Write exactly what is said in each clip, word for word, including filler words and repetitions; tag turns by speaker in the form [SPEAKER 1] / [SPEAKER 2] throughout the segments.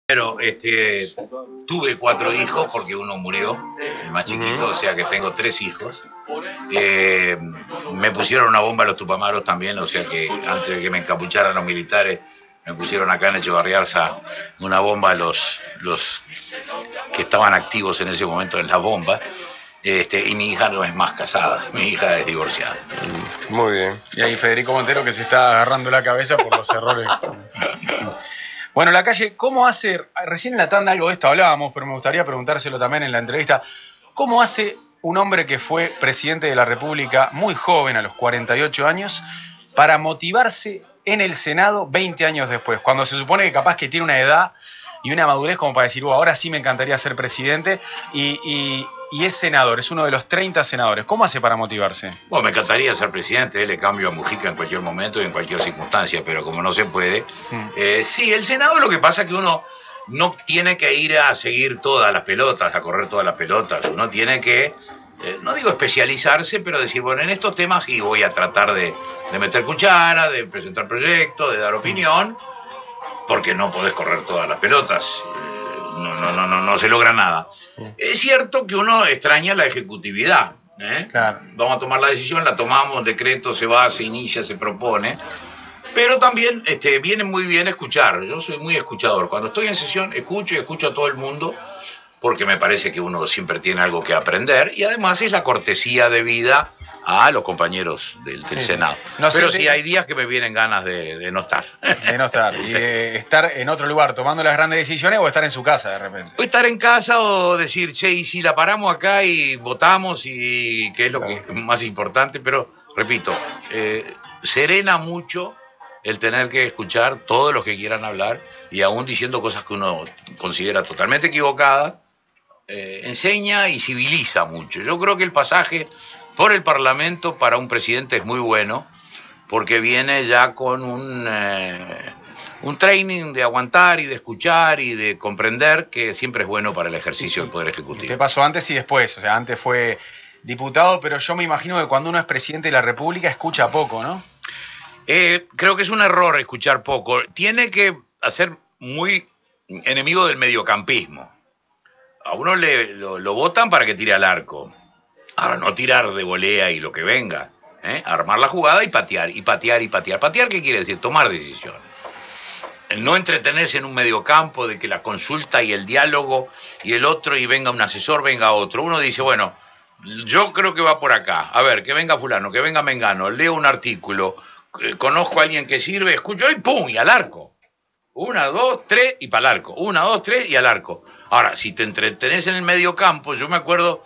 [SPEAKER 1] Pero este, tuve cuatro hijos porque uno murió, el más chiquito, uh-huh. O sea que tengo tres hijos. Eh, me pusieron una bomba a los Tupamaros también, o sea que antes de que me encapucharan los militares, me pusieron acá en Echevarri Arza una bomba a los, los que estaban activos en ese momento en las bombas. Este, y mi hija no es más casada, mi hija es divorciada.
[SPEAKER 2] Muy bien.
[SPEAKER 3] Y ahí Federico Montero que se está agarrando la cabeza por los errores. Bueno, Lacalle, ¿cómo hace? Recién en la tanda algo de esto hablábamos, pero me gustaría preguntárselo también en la entrevista. ¿Cómo hace un hombre que fue presidente de la República muy joven, a los cuarenta y ocho años, para motivarse en el Senado veinte años después? Cuando se supone que capaz que tiene una edad y una madurez como para decir, oh, ahora sí me encantaría ser presidente, y, y, y es senador, es uno de los treinta senadores. ¿Cómo hace para motivarse?
[SPEAKER 1] Bueno, me encantaría ser presidente, le cambio a Mujica en cualquier momento y en cualquier circunstancia, pero como no se puede... Mm. Eh, sí, el Senado lo que pasa es que uno no tiene que ir a seguir todas las pelotas, a correr todas las pelotas, uno tiene que... Eh, no digo especializarse, pero decir, bueno, en estos temas sí voy a tratar de, de meter cuchara, de presentar proyectos, de dar opinión, porque no podés correr todas las pelotas, eh, no, no, no, no, no se logra nada. Es cierto que uno extraña la ejecutividad, ¿eh? Claro. Vamos a tomar la decisión, la tomamos, decreto se va, se inicia, se propone, pero también este, viene muy bien escuchar. Yo soy muy escuchador, cuando estoy en sesión escucho y escucho a todo el mundo, porque me parece que uno siempre tiene algo que aprender, y además es la cortesía de vida a los compañeros del, del sí, Senado. No Pero sí, te... hay días que me vienen ganas de, de no estar.
[SPEAKER 3] De no estar. Y de estar en otro lugar tomando las grandes decisiones o estar en su casa de repente.
[SPEAKER 1] O estar en casa o decir, che, y si la paramos acá y votamos, y que es lo claro. que es más importante, pero repito, eh, serena mucho el tener que escuchar todos los que quieran hablar y aún diciendo cosas que uno considera totalmente equivocadas. Eh, enseña y civiliza mucho. Yo creo que el pasaje por el Parlamento para un presidente es muy bueno, porque viene ya con un, eh, un training de aguantar y de escuchar y de comprender, que siempre es bueno para el ejercicio del Poder Ejecutivo.
[SPEAKER 3] Usted pasó antes y después, o sea, antes fue diputado, pero yo me imagino que cuando uno es presidente de la República escucha poco, ¿no?
[SPEAKER 1] Eh, creo que es un error escuchar poco. Tiene que ser muy enemigo del mediocampismo. A uno le, lo, lo votan para que tire al arco. Ahora, no tirar de volea y lo que venga. ¿eh? Armar la jugada y patear, y patear, y patear. ¿Patear qué quiere decir? Tomar decisiones. No entretenerse en un mediocampo de que la consulta y el diálogo y el otro, y venga un asesor, venga otro. Uno dice, bueno, yo creo que va por acá. A ver, que venga fulano, que venga mengano. Leo un artículo, conozco a alguien que sirve, escucho y ¡pum! Y al arco. Una, dos, tres y para el arco. Una, dos, tres y al arco. Ahora, si te entretenés en el medio campo, yo me acuerdo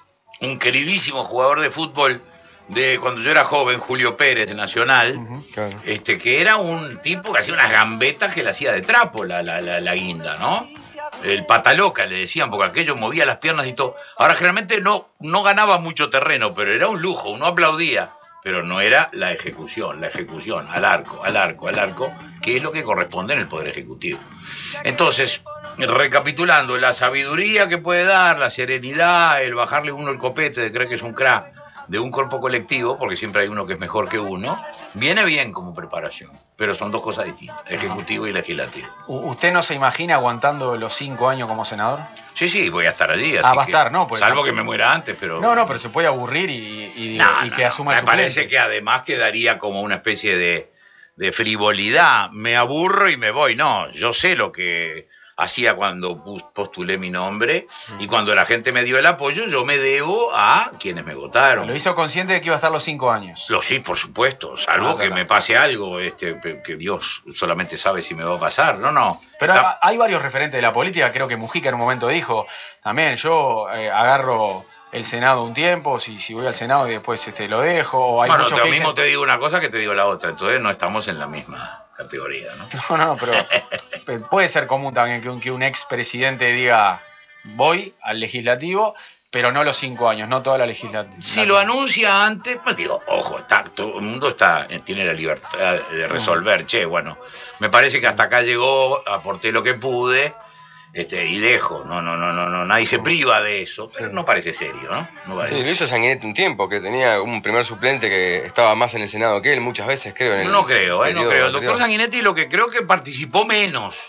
[SPEAKER 1] un queridísimo jugador de fútbol de cuando yo era joven, Julio Pérez, de Nacional, uh-huh, claro. este, que era un tipo que hacía unas gambetas que le hacía de trapo la, la, la, la guinda, ¿no? El pataloca le decían, porque aquello movía las piernas y todo. Ahora, generalmente no, no ganaba mucho terreno, pero era un lujo, uno aplaudía. Pero no era la ejecución, la ejecución, al arco, al arco, al arco, que es lo que corresponde en el Poder Ejecutivo. Entonces, recapitulando, la sabiduría que puede dar, la serenidad, el bajarle uno el copete de creer que es un crack de un cuerpo colectivo, porque siempre hay uno que es mejor que uno, viene bien como preparación, pero son dos cosas distintas, ejecutivo y legislativo.
[SPEAKER 3] ¿Usted no se imagina aguantando los cinco años como senador?
[SPEAKER 1] Sí, sí, voy a estar allí.
[SPEAKER 3] Así ah, va a estar, ¿no?
[SPEAKER 1] Pues, salvo que me muera antes, pero...
[SPEAKER 3] No, no, pero se puede aburrir y, y,
[SPEAKER 1] no,
[SPEAKER 3] y
[SPEAKER 1] no,
[SPEAKER 3] que asuma
[SPEAKER 1] no,
[SPEAKER 3] el
[SPEAKER 1] me
[SPEAKER 3] suplente.
[SPEAKER 1] Parece que además quedaría como una especie de, de frivolidad. Me aburro y me voy. No, yo sé lo que hacía cuando postulé mi nombre, y cuando la gente me dio el apoyo, yo me debo a quienes me votaron.
[SPEAKER 3] ¿Lo hizo consciente de que iba a estar los cinco años?
[SPEAKER 1] Lo sí, por supuesto, salvo ah, que me pase algo, este, que Dios solamente sabe si me va a pasar, no, no.
[SPEAKER 3] Pero Está... hay varios referentes de la política, creo que Mujica en un momento dijo, también yo eh, agarro el Senado un tiempo, si, si voy al Senado y después este, lo dejo. O hay
[SPEAKER 1] bueno,
[SPEAKER 3] muchos
[SPEAKER 1] lo
[SPEAKER 3] que
[SPEAKER 1] mismo
[SPEAKER 3] dicen...
[SPEAKER 1] te digo una cosa que te digo la otra, entonces no estamos en la misma categoría, ¿no?
[SPEAKER 3] No, no, pero puede ser común también que un, que un expresidente diga voy al legislativo, pero no los cinco años, no toda la legislatura.
[SPEAKER 1] Si lo anuncia antes, pues digo, ojo, está, todo el mundo está, tiene la libertad de resolver, mm. che, bueno, me parece que hasta acá llegó, aporté lo que pude, este, y dejo, no, no, no, no, no, nadie se priva de eso, pero sí. no parece serio, ¿no? no parece.
[SPEAKER 2] Sí, lo hizo Sanguinetti un tiempo, que tenía un primer suplente que estaba más en el Senado que él, muchas veces creo. En el
[SPEAKER 1] no creo, eh, no creo. El doctor Sanguinetti lo que creo que participó menos,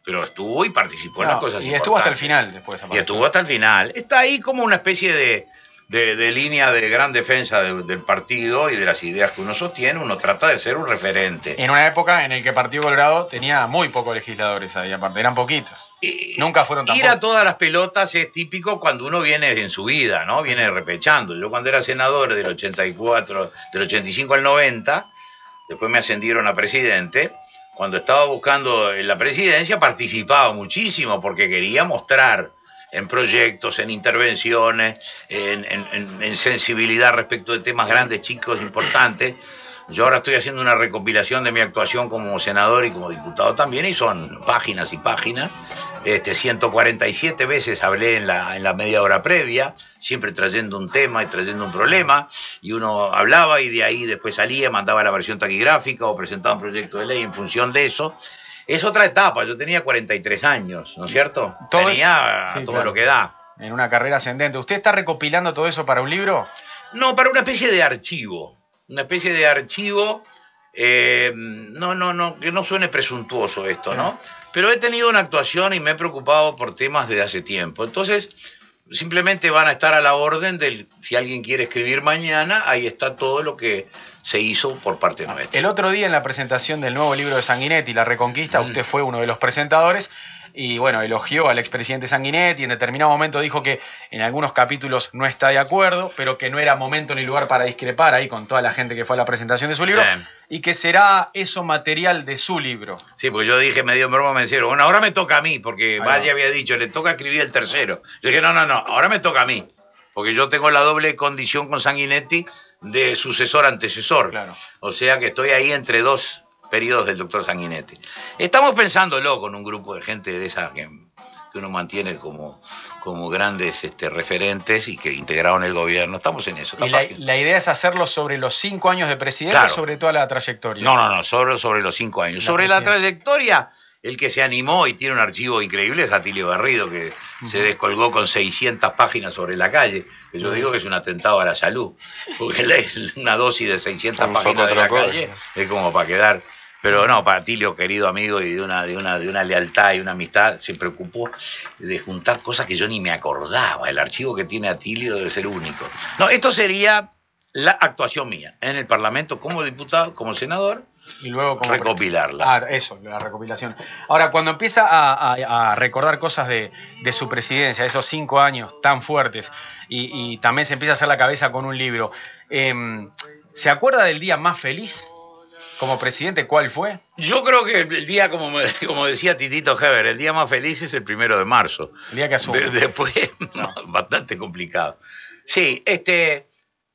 [SPEAKER 1] pero estuvo y participó en
[SPEAKER 3] No,
[SPEAKER 1] las cosas
[SPEAKER 3] y estuvo hasta el
[SPEAKER 1] importantes.
[SPEAKER 3] final después.
[SPEAKER 1] Y estuvo hasta el final. Está ahí como una especie de, de, de línea de gran defensa de, del partido y de las ideas que uno sostiene. Uno trata de ser un referente.
[SPEAKER 3] En una época en la que el Partido Colorado tenía muy pocos legisladores ahí, aparte, eran poquitos.
[SPEAKER 1] Y
[SPEAKER 3] Nunca fueron tan
[SPEAKER 1] ir a
[SPEAKER 3] pocos.
[SPEAKER 1] todas las pelotas es típico cuando uno viene en su vida, ¿no? Viene repechando. Yo cuando era senador del ochenta y cuatro, del ochenta y cinco al noventa, después me ascendieron a presidente. Cuando estaba buscando la presidencia participaba muchísimo porque quería mostrar en proyectos, en intervenciones, en, en, en, en sensibilidad respecto de temas grandes, chicos, importantes. Yo ahora estoy haciendo una recopilación de mi actuación como senador y como diputado también, y son páginas y páginas. Este, ciento cuarenta y siete veces hablé en la, en la media hora previa, siempre trayendo un tema y trayendo un problema, y uno hablaba y de ahí después salía, mandaba la versión taquigráfica o presentaba un proyecto de ley en función de eso. Es otra etapa, yo tenía cuarenta y tres años, ¿no es cierto?
[SPEAKER 3] Todo
[SPEAKER 1] tenía
[SPEAKER 3] es- sí,
[SPEAKER 1] todo
[SPEAKER 3] claro.
[SPEAKER 1] lo que da.
[SPEAKER 3] En una carrera ascendente. ¿Usted está recopilando todo eso para un libro?
[SPEAKER 1] No, para una especie de archivo. Una especie de archivo. eh, no, no, no, que no suene presuntuoso esto,
[SPEAKER 3] Sí.
[SPEAKER 1] ¿no? Pero he tenido una actuación y me he preocupado por temas desde hace tiempo. Entonces, simplemente van a estar a la orden del. Si alguien quiere escribir mañana, ahí está todo lo que se hizo por parte nuestra.
[SPEAKER 3] El otro día en la presentación del nuevo libro de Sanguinetti, La Reconquista,
[SPEAKER 1] Mm.
[SPEAKER 3] usted fue uno de los presentadores y bueno, elogió al expresidente Sanguinetti, en determinado momento dijo que en algunos capítulos no está de acuerdo, pero que no era momento ni lugar para discrepar ahí con toda la gente que fue a la presentación de su libro,
[SPEAKER 1] Sí.
[SPEAKER 3] y que será eso material de su libro.
[SPEAKER 1] Sí, porque yo dije medio en broma, me dijeron, bueno, ahora me toca a mí, porque
[SPEAKER 3] va.
[SPEAKER 1] Valle había dicho, le toca escribir el tercero. Yo dije, no, no, no, ahora me toca a mí, porque yo tengo la doble condición con Sanguinetti de sucesor-antecesor.
[SPEAKER 3] Claro.
[SPEAKER 1] O sea que estoy ahí entre dos periodos del doctor Sanguinetti. Estamos pensándolo con un grupo de gente de esa que, que uno mantiene como, como grandes este, referentes y que integraron el gobierno. Estamos en eso.
[SPEAKER 3] Y la,
[SPEAKER 1] capaz que-
[SPEAKER 3] la idea es hacerlo sobre los cinco años de presidente,
[SPEAKER 1] Claro.
[SPEAKER 3] o sobre toda la trayectoria.
[SPEAKER 1] No, no, no, solo sobre los cinco años.
[SPEAKER 3] La
[SPEAKER 1] sobre la
[SPEAKER 3] presidencia.
[SPEAKER 1] trayectoria, el que se animó y tiene un archivo increíble es Atilio Garrido, que se descolgó con seiscientas páginas sobre la calle, que yo digo que es un atentado a la salud, porque es una dosis de seiscientas
[SPEAKER 2] Un
[SPEAKER 1] páginas de la
[SPEAKER 2] socotroco.
[SPEAKER 1] calle, es como para quedar. Pero no, para Atilio, querido amigo, y de una, de, una, de una lealtad y una amistad, se preocupó de juntar cosas que yo ni me acordaba. El archivo que tiene Atilio debe ser único. No, esto sería la actuación mía en el Parlamento como diputado, como senador,
[SPEAKER 3] Y luego como
[SPEAKER 1] recopilarla.
[SPEAKER 3] Ah, eso, la recopilación. Ahora, cuando empieza a, a- a recordar cosas de, de su presidencia, esos cinco años tan fuertes, y, y también se empieza a hacer la cabeza con un libro, eh, ¿se acuerda del día más feliz como presidente? ¿Cuál fue?
[SPEAKER 1] Yo creo que el día, como, me- como decía Titito Heber, el día más feliz es el primero de marzo.
[SPEAKER 3] El día que asumió.
[SPEAKER 1] De- después, no, bastante complicado. Sí, este,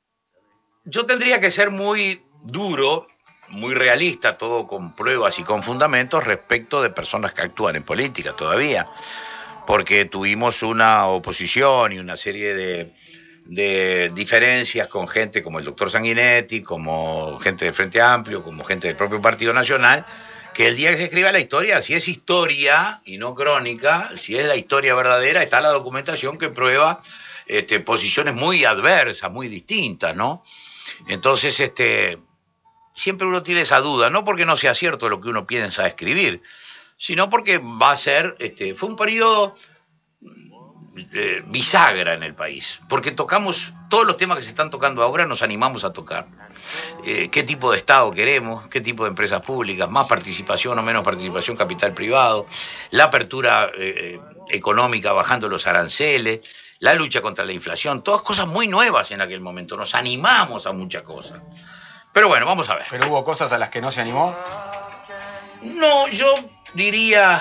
[SPEAKER 1] yo tendría que ser muy duro, muy realista, todo con pruebas y con fundamentos respecto de personas que actúan en política todavía, porque tuvimos una oposición y una serie de, de diferencias con gente como el doctor Sanguinetti, como gente del Frente Amplio, como gente del propio Partido Nacional, que el día que se escriba la historia, si es historia y no crónica, si es la historia verdadera, está la documentación que prueba este, posiciones muy adversas, muy distintas, ¿no? Entonces, este, siempre uno tiene esa duda, no porque no sea cierto lo que uno piensa escribir, sino porque va a ser, este, fue un periodo eh, bisagra en el país, porque tocamos todos los temas que se están tocando ahora, nos animamos a tocar. Eh, qué tipo de Estado queremos, qué tipo de empresas públicas, más participación o menos participación, capital privado, la apertura eh, económica bajando los aranceles, la lucha contra la inflación, todas cosas muy nuevas en aquel momento, nos animamos a muchas cosas. Pero bueno, vamos a ver.
[SPEAKER 3] Pero hubo cosas a las que no se animó.
[SPEAKER 1] No, yo diría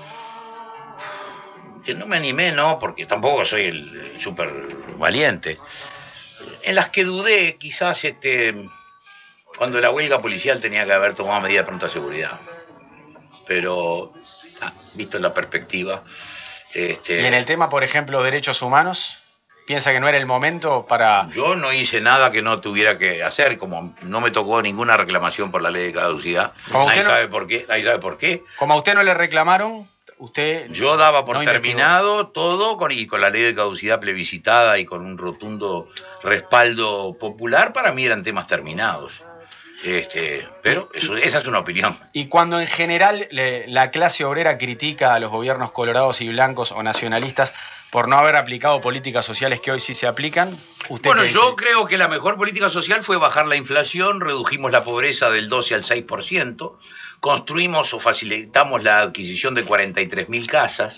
[SPEAKER 1] que no me animé, no, porque tampoco soy el, el súper valiente. En las que dudé, quizás este, cuando la huelga policial tenía que haber tomado medidas de pronta seguridad. Pero, ah, visto la perspectiva. Este,
[SPEAKER 3] Y en el tema, por ejemplo, derechos humanos, ¿piensa que no era el momento para...?
[SPEAKER 1] Yo no hice nada que no tuviera que hacer, como no me tocó ninguna reclamación por la ley de caducidad.
[SPEAKER 3] Como
[SPEAKER 1] Nadie
[SPEAKER 3] usted no-
[SPEAKER 1] sabe por qué, nadie sabe por qué.
[SPEAKER 3] Como a usted no le reclamaron, usted...
[SPEAKER 1] Yo daba por
[SPEAKER 3] no investigó.
[SPEAKER 1] terminado todo con, y con la ley de caducidad plebiscitada y con un rotundo respaldo popular, para mí eran temas terminados. Este, pero eso, esa es una opinión.
[SPEAKER 3] Y cuando en general le, la clase obrera critica a los gobiernos colorados y blancos o nacionalistas por no haber aplicado políticas sociales que hoy sí se aplican, ¿usted
[SPEAKER 1] Bueno,
[SPEAKER 3] qué
[SPEAKER 1] yo
[SPEAKER 3] dice?
[SPEAKER 1] creo que la mejor política social fue bajar la inflación, redujimos la pobreza del doce al seis por ciento, construimos o facilitamos la adquisición de cuarenta y tres mil casas.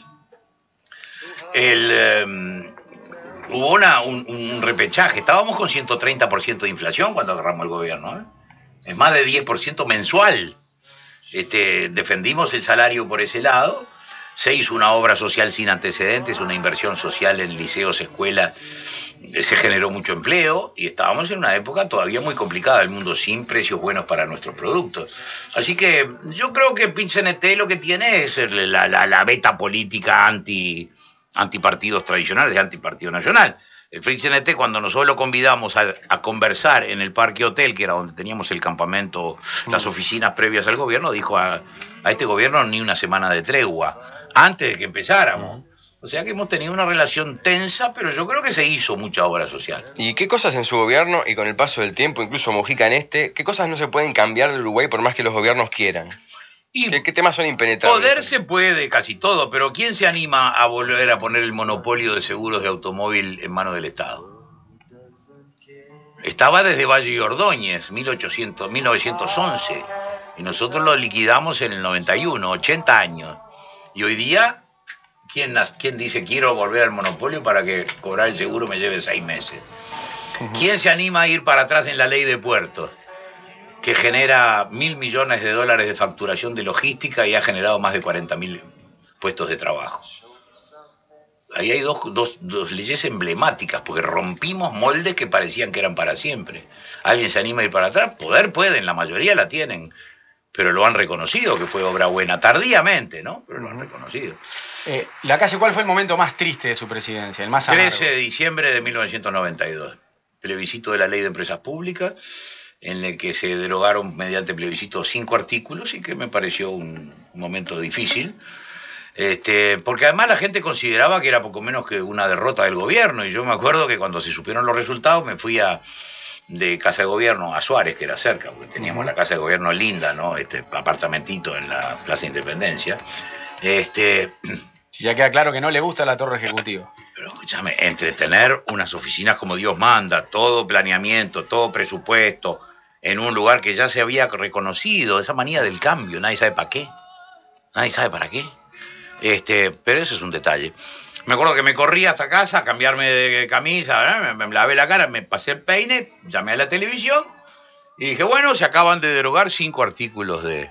[SPEAKER 1] El, eh, hubo una, un, un repechaje, estábamos con ciento treinta por ciento de inflación cuando agarramos el gobierno, ¿eh? Es más de diez por ciento mensual. Este, defendimos el salario por ese lado, se hizo una obra social sin antecedentes, una inversión social en liceos, escuelas, se generó mucho empleo y estábamos en una época todavía muy complicada del mundo sin precios buenos para nuestros productos. Así que yo creo que P-C N T lo que tiene es la, la, la beta política anti, antipartidos tradicionales, antipartido nacional. El P-C N T, cuando nosotros lo convidamos a, a conversar en el Parque Hotel, que era donde teníamos el campamento, las oficinas previas al gobierno, dijo a, a este gobierno ni una semana de tregua, antes de que empezáramos. O sea que hemos tenido una relación tensa, pero yo creo que se hizo mucha obra social.
[SPEAKER 2] ¿Y qué cosas en su gobierno y con el paso del tiempo, incluso Mujica en este, qué cosas no se pueden cambiar del Uruguay por más que los gobiernos quieran?
[SPEAKER 1] Y
[SPEAKER 2] ¿Qué, qué temas son impenetrables?
[SPEAKER 1] poder se puede casi todo, pero ¿quién se anima a volver a poner el monopolio de seguros de automóvil en manos del Estado? Estaba desde Valle y Ordóñez, mil ochocientos, mil novecientos once, y nosotros lo liquidamos en el noventa y uno, ochenta años. Y hoy día, ¿quién, quién dice quiero volver al monopolio para que cobrar el seguro me lleve seis meses? ¿Quién se anima a ir para atrás en la ley de puertos, que genera mil millones de dólares de facturación de logística y ha generado más de cuarenta mil puestos de trabajo? Ahí hay dos, dos, dos leyes emblemáticas, porque rompimos moldes que parecían que eran para siempre. ¿Alguien se anima a ir para atrás? Poder pueden, la mayoría la tienen, pero lo han reconocido que fue obra buena, tardíamente, ¿no? Pero lo han reconocido.
[SPEAKER 3] Eh, Lacalle, ¿cuál fue el momento más triste de su presidencia, el más amargo?
[SPEAKER 1] trece de diciembre de mil novecientos noventa y dos, plebiscito de la Ley de Empresas Públicas, en el que se derogaron mediante plebiscito cinco artículos y que me pareció un momento difícil, este, porque además la gente consideraba que era poco menos que una derrota del gobierno, y yo me acuerdo que cuando se supieron los resultados me fui a, de Casa de Gobierno a Suárez, que era cerca, porque teníamos uh-huh. la Casa de Gobierno linda, ¿no? Este apartamentito en la Plaza Independencia. Este,
[SPEAKER 3] ya queda claro que no le gusta la Torre Ejecutiva.
[SPEAKER 1] Pero escúchame, entre tener unas oficinas como Dios manda, todo planeamiento, todo presupuesto, en un lugar que ya se había reconocido, esa manía del cambio, nadie sabe para qué, nadie sabe para qué. Este, pero eso es un detalle. Me acuerdo que me corrí hasta casa a cambiarme de camisa, me, me lavé la cara, me pasé el peine, llamé a la televisión y dije, bueno, se acaban de derogar cinco artículos de,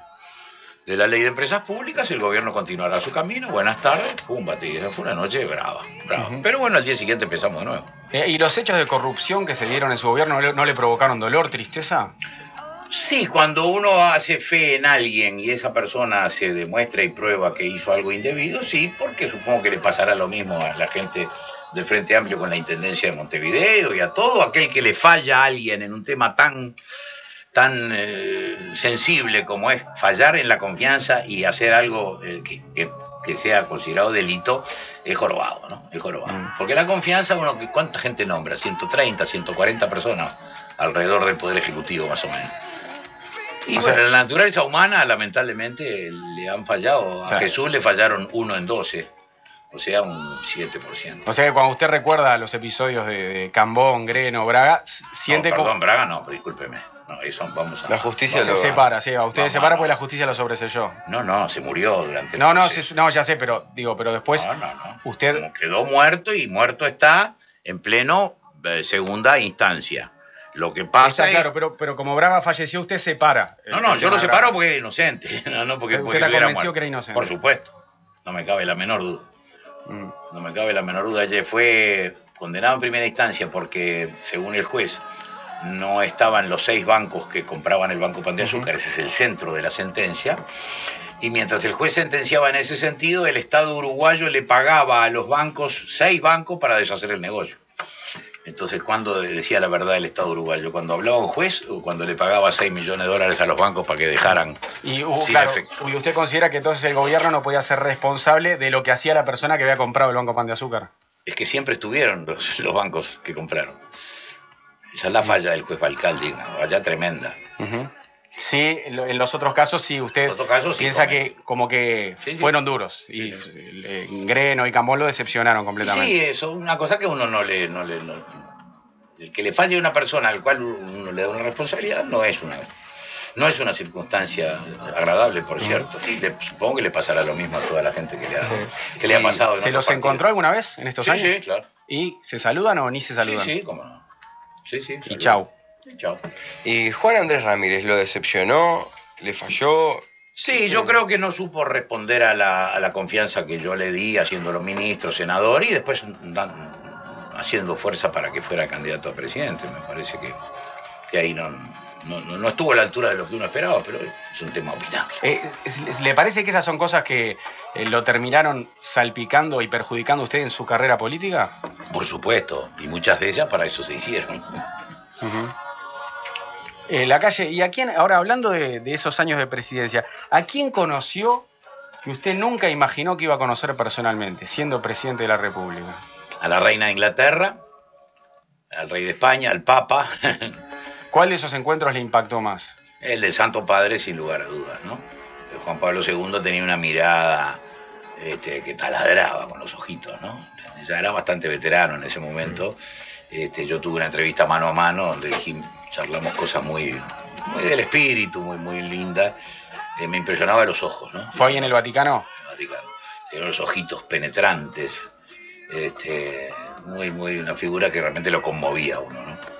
[SPEAKER 1] de la Ley de Empresas Públicas, el gobierno continuará su camino, buenas tardes, pum, batí. Fue una noche brava, brava. Uh-huh. Pero bueno, al día siguiente empezamos de nuevo.
[SPEAKER 3] Eh, ¿Y los hechos de corrupción que se dieron en su gobierno no le, no le provocaron dolor, tristeza?
[SPEAKER 1] Sí, cuando uno hace fe en alguien y esa persona se demuestra y prueba que hizo algo indebido, sí, porque supongo que le pasará lo mismo a la gente del Frente Amplio con la Intendencia de Montevideo y a todo aquel que le falla a alguien en un tema tan, tan eh, sensible como es fallar en la confianza y hacer algo eh, que, que, que sea considerado delito, es jorobado, ¿no? Es jorobado. Mm. Porque la confianza, uno, ¿cuánta gente nombra? ciento treinta, ciento cuarenta personas alrededor del Poder Ejecutivo, más o menos. Y o bueno, sea, la naturaleza humana, lamentablemente, le han fallado. A o sea, Jesús le fallaron uno en doce, o sea, un siete por ciento.
[SPEAKER 3] O sea que cuando usted recuerda los episodios de, de Cambón, Greno, Braga, siente
[SPEAKER 1] no, perdón,
[SPEAKER 3] como...
[SPEAKER 1] Braga no, discúlpeme. No, eso vamos a...
[SPEAKER 2] La justicia
[SPEAKER 3] no,
[SPEAKER 2] lo...
[SPEAKER 3] se separa, sí, a usted se separa porque la justicia lo sobreselló.
[SPEAKER 1] No, no, se murió durante el
[SPEAKER 3] No, no, se, no, ya sé, pero digo, pero después...
[SPEAKER 1] No, no, no.
[SPEAKER 3] Usted...
[SPEAKER 1] Como quedó muerto y muerto está en pleno eh, segunda instancia. Lo que pasa
[SPEAKER 3] Está claro, pero, pero como Braga falleció, usted separa.
[SPEAKER 1] No, no, yo lo separo porque era inocente. No, no porque, porque
[SPEAKER 3] usted la convenció que era inocente.
[SPEAKER 1] Por supuesto. No me cabe la menor duda. Mm. No me cabe la menor duda. Ayer fue condenado en primera instancia porque, según el juez, no estaban los seis bancos que compraban el Banco Pan de Azúcar. Uh-huh. Ese es el centro de la sentencia. Y mientras el juez sentenciaba en ese sentido, el Estado uruguayo le pagaba a los bancos, seis bancos, para deshacer el negocio. Entonces, ¿cuándo decía la verdad el Estado uruguayo? ¿Cuando hablaba un juez o cuando le pagaba seis millones de dólares a los bancos para que dejaran
[SPEAKER 3] y, uh,
[SPEAKER 1] sin
[SPEAKER 3] claro,
[SPEAKER 1] efecto?
[SPEAKER 3] ¿Y usted considera que entonces el gobierno no podía ser responsable de lo que hacía la persona que había comprado el Banco Pan de Azúcar?
[SPEAKER 1] Es que siempre estuvieron los, los bancos que compraron. Esa es la falla del juez Balcaldi, una falla tremenda. Uh-huh.
[SPEAKER 3] Sí, en los otros casos sí, usted
[SPEAKER 1] casos, sí,
[SPEAKER 3] piensa
[SPEAKER 1] come.
[SPEAKER 3] que como que
[SPEAKER 1] Sí, sí.
[SPEAKER 3] fueron duros y
[SPEAKER 1] Sí, sí.
[SPEAKER 3] eh, Greno y Cambón lo decepcionaron completamente.
[SPEAKER 1] Sí, eso es una cosa que uno no le... No le no, el que le falle a una persona al cual uno le da una responsabilidad no es una, no es una circunstancia agradable, por cierto. Sí, le, supongo que le pasará lo mismo a toda la gente que le ha, que le ha pasado. En
[SPEAKER 3] ¿Se los
[SPEAKER 1] partidos.
[SPEAKER 3] encontró alguna vez en estos
[SPEAKER 1] sí,
[SPEAKER 3] años?
[SPEAKER 1] Sí, claro.
[SPEAKER 3] ¿Y se saludan o ni se saludan?
[SPEAKER 1] Sí, sí, cómo no. Sí, sí.
[SPEAKER 3] Y chau.
[SPEAKER 1] Y chau.
[SPEAKER 2] ¿Y Juan Andrés Ramírez lo decepcionó? ¿Le falló?
[SPEAKER 1] Sí, yo creo que no supo responder a la, a la confianza que yo le di haciéndolo ministro, senador y después dan, haciendo fuerza para que fuera candidato a presidente. Me parece que, que ahí no, no, no estuvo a la altura de lo que uno esperaba, pero es un tema opinable.
[SPEAKER 3] Eh, ¿Le parece que esas son cosas que eh, lo terminaron salpicando y perjudicando a usted en su carrera política?
[SPEAKER 1] Por supuesto, y muchas de ellas para eso se hicieron.
[SPEAKER 3] Uh-huh. eh, la calle, ¿y a quién, ahora hablando de, de esos años de presidencia, a quién conoció que usted nunca imaginó que iba a conocer personalmente, siendo presidente de la República?
[SPEAKER 1] A la reina de Inglaterra, al rey de España, al Papa.
[SPEAKER 3] ¿Cuál de esos encuentros le impactó más?
[SPEAKER 1] El del Santo Padre, sin lugar a dudas, ¿no? Juan Pablo segundo tenía una mirada este, que taladraba con los ojitos, ¿no? Ya era bastante veterano en ese momento. Este, yo tuve una entrevista mano a mano donde dijimos, charlamos cosas muy, muy del espíritu, muy, muy lindas. Eh, me impresionaba los ojos, ¿no?
[SPEAKER 3] ¿Fue ahí en el Vaticano?
[SPEAKER 1] En el Vaticano. Tenía los ojitos penetrantes. Este, muy, muy, una figura que realmente lo conmovía a uno, ¿no?